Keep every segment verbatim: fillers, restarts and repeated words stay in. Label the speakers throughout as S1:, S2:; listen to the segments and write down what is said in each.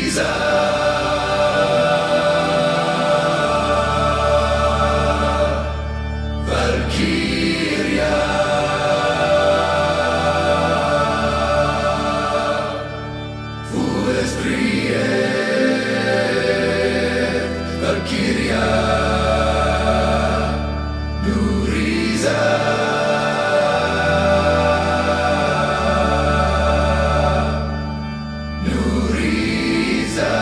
S1: Rísa. Valkyrja. Þú er Strīth, valkyrja. Nú Rísa. Nú Rísa.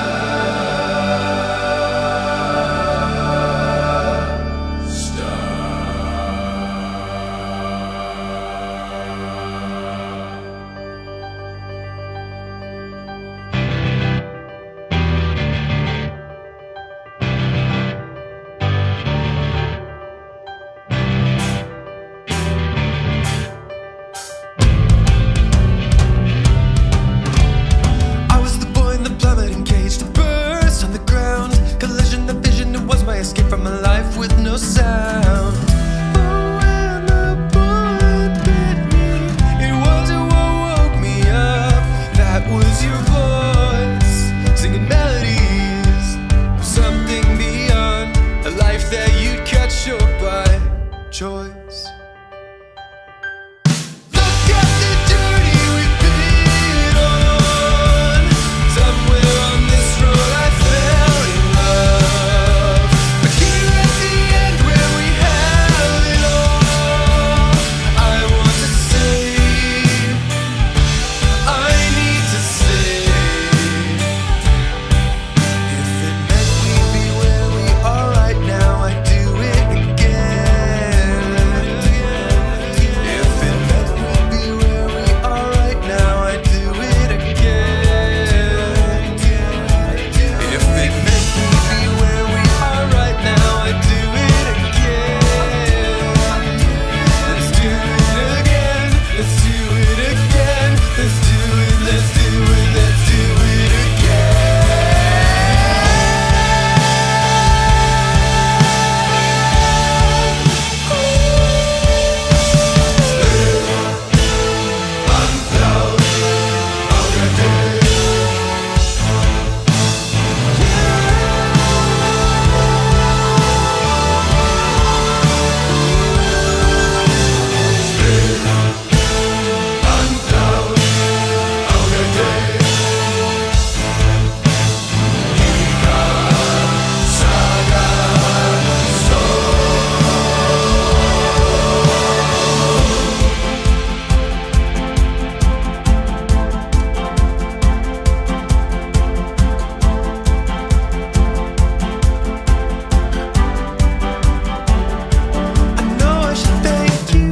S2: I was the boy in the plummeting cage to burst on the ground. Collision, the vision, it was my escape from a life with no sound. But when the bullet bit me, it wasn't what woke me up. That was your voice, singing melodies of something beyond a life that you'd cut short by choice. Look at the journey we've been on. Somewhere on this road I fell in love. But here at the end where we have it all, I want to say, I need to say, if it meant we'd be where we are right now, I'd do it again. If it meant we'd be where we are right now, I'd do it again. If it meant we'd be where we are right now, I'd do it again. Let's do it again. Let's do it again. Let's do it. Let's do it. Let's do it
S1: Andlát, Ágæti. Strīth, Andlát, Ágæti. Ykkarr, saga,
S2: I know I should thank you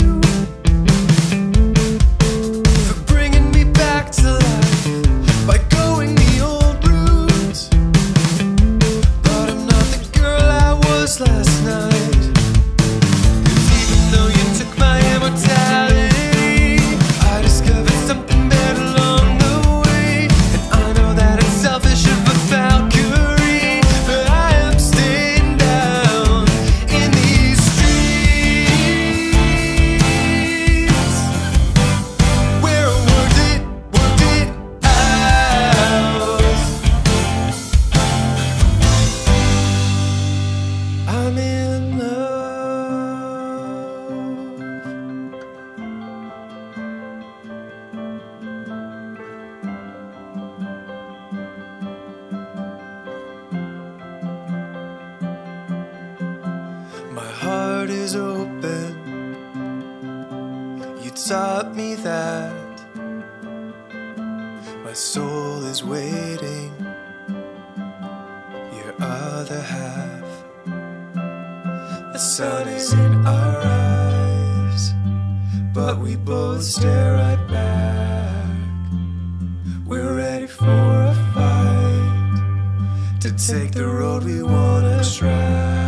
S2: for bringing me back to life by going the old route. But I'm not the girl I was last night. 'Cause even though you took my immortality, I discovered something better along the way. And I know that it's selfish of a Valkyrie, but I am staying down in these streets where I worked it, worked it out. I'm in love. My heart is open. You taught me that. My soul is waiting. Your other half. The sun is in our eyes, but we both stare right back. We're ready for a fight to take the road we wanna try.